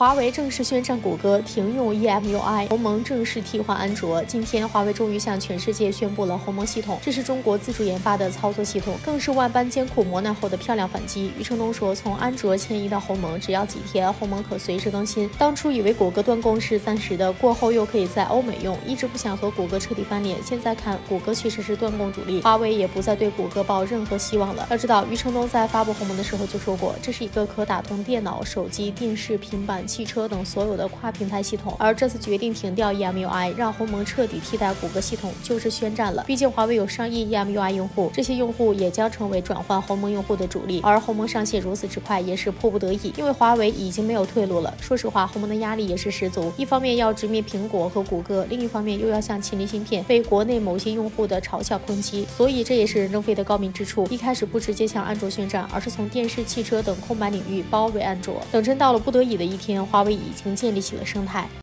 华为正式宣战谷歌，停用 EMUI， 鸿蒙正式替换安卓。今天，华为终于向全世界宣布了鸿蒙系统，这是中国自主研发的操作系统，更是万般艰苦磨难后的漂亮反击。余承东说，从安卓迁移到鸿蒙，只要几天，鸿蒙可随时更新。当初以为谷歌断供是暂时的，过后又可以在欧美用，一直不想和谷歌彻底翻脸。现在看，谷歌确实是断供主力，华为也不再对谷歌抱任何希望了。要知道，余承东在发布鸿蒙的时候就说过，这是一个可打通电脑、手机、电视、平板、汽车等所有的跨平台系统，而这次决定停掉 EMUI， 让鸿蒙彻底替代谷歌系统，就是宣战了。毕竟华为有上亿 EMUI 用户，这些用户也将成为转换鸿蒙用户的主力，而鸿蒙上线如此之快，也是迫不得已，因为华为已经没有退路了。说实话，鸿蒙的压力也是十足，一方面要直面苹果和谷歌，另一方面又要向麒麟芯片被国内某些用户的嘲笑抨击，所以这也是任正非的高明之处，一开始不直接向安卓宣战，而是从电视、汽车等空白领域包围安卓。等真到了不得已的一天，华为已经建立起了生态。